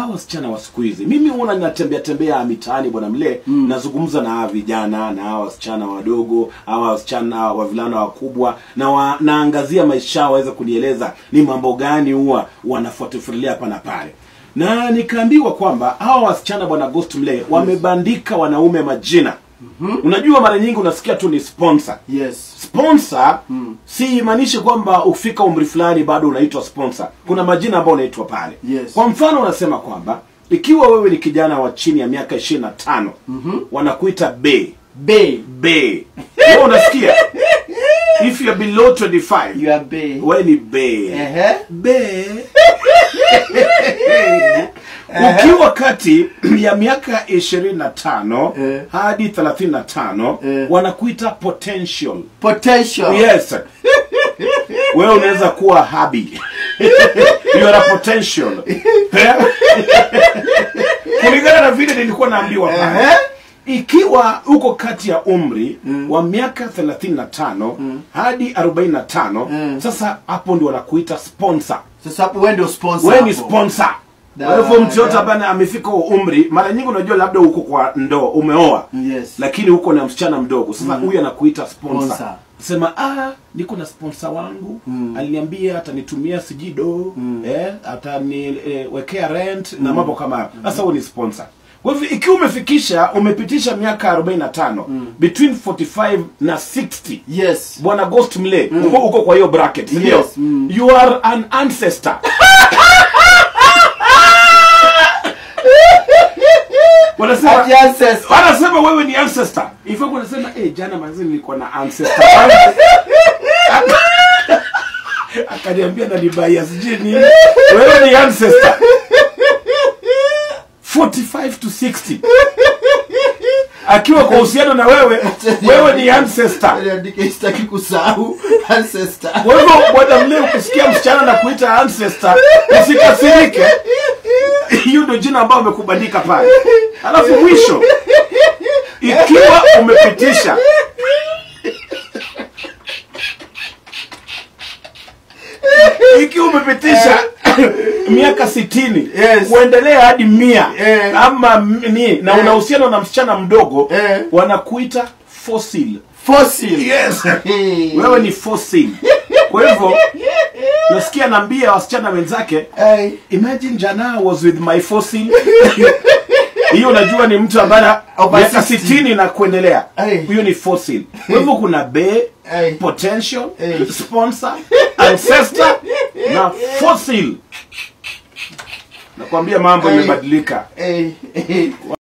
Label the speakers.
Speaker 1: hawa wasichana wa siku hizi, mimi huona ninatembea mitaani bwana mle, nazungumza na hawa vijana na hawa wasichana wadogo, hawa wasichana wavulana wakubwa, na naangazia maisha yao waweze kunieleza ni mambo gani huwa wanafuatilia hapa na pale. Na nikaambiwa kwamba hawa wasichana bwana Ghost mle wamebandika wanaume majina. Unajua mara nyingi unasikia tu ni sponsor.
Speaker 2: Yes.
Speaker 1: Sponsor si imanishi kwamba ufika umri fulani bado unaitwa sponsor. Kuna majina ambayo unaitwa pale.
Speaker 2: Yes.
Speaker 1: Kwa mfano unasema kwamba ikiwa wewe ni kijana wa chini ya miaka 25, wanakuita be. Wewe unasikia? If you are below 25,
Speaker 2: you are be.
Speaker 1: Wewe ni be. Be. Ukiwa kati ya miaka 25 hadi 35 wanakuita potential. Yes. Wewe unaweza kuwa habi. You are a potential. Kulingana na vile nilikuwa naambiwa pale. Ikiwa uko kati ya umri wa miaka 35 hadi 45, sasa hapo ndio wanakuita sponsor.
Speaker 2: Sasa hapo wewe ndio sponsor.
Speaker 1: Wewe ni sponsor. Kwa hivyo mtu yote ambaye amefika umri, mara nyingi unajua labda uko kwa ndoo, umeoa.
Speaker 2: Yes.
Speaker 1: Lakini uko na msichana mdogo. Sasa huyu anakuita sponsor. Sema niko na sponsor wangu, aliniambia atanitumia sijido, ataniwekea rent na mambo kama hayo. Sasa huyu ni sponsor. Kwa hivyo ikiwa umepitisha miaka 45, between 45 na 60.
Speaker 2: Yes.
Speaker 1: Bwana Ghost mle, uko kwa hiyo bracket.
Speaker 2: Yes.
Speaker 1: You are an ancestor. Wanasema wewe ni ancestor. Ifo wanasema jana mazini nilikuwa na ancestor. Akaniambia na nibaya sijini. Wewe ni ancestor. 45 to 60. Akiwa kwa uhusiano na wewe ni ancestor.
Speaker 2: Niandike sitaki kusahau ancestor.
Speaker 1: Wewe bwana mle ukisikia msichana na kuita ancestor, usikasirike. Hiyo ndio jina ambalo umekubandika pale. Alafu mwisho, ikiwa umepitisha miaka 60 kuendelea hadi 100 ama na unahusiana na msichana mdogo, wanakuita fossil. Yes. Wewe ni fossil. Kwa hivyo nasikia naambia wasichana wenzake, imagine Jana was with my fossil. Hiyo unajua ni mtu ambaye miaka 60 na kuendelea. Hiyo ni fossil. Kwa hivyo kuna be, potential, sponsor, ancestor na fossil. Nakwambia mambo yamebadilika.